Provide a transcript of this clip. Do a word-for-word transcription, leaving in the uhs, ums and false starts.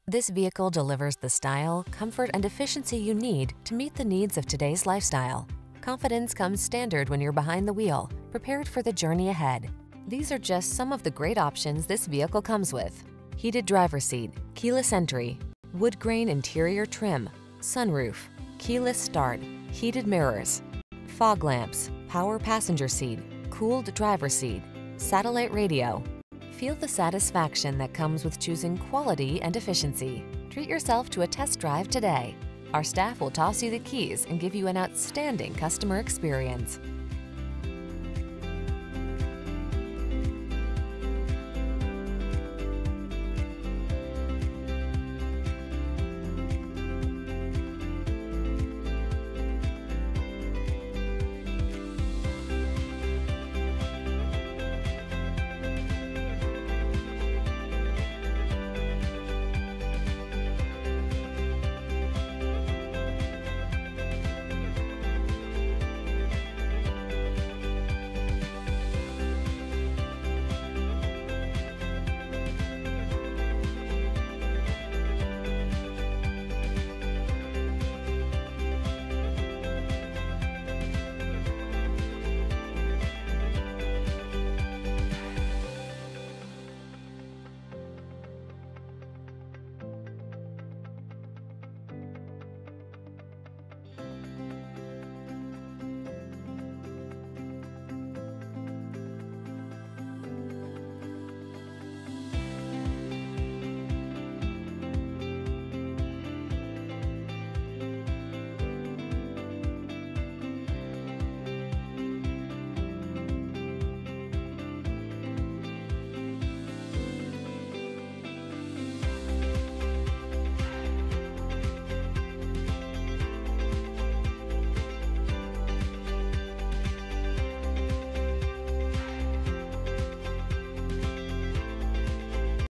This vehicle delivers the style, comfort, and efficiency you need to meet the needs of today's lifestyle. Confidence comes standard when you're behind the wheel, prepared for the journey ahead. These are just some of the great options this vehicle comes with: heated driver's seat, keyless entry, wood grain interior trim, sunroof, keyless start, heated mirrors, fog lamps, power passenger seat, cooled driver's seat, satellite radio. Feel the satisfaction that comes with choosing quality and efficiency. Treat yourself to a test drive today. Our staff will toss you the keys and give you an outstanding customer experience.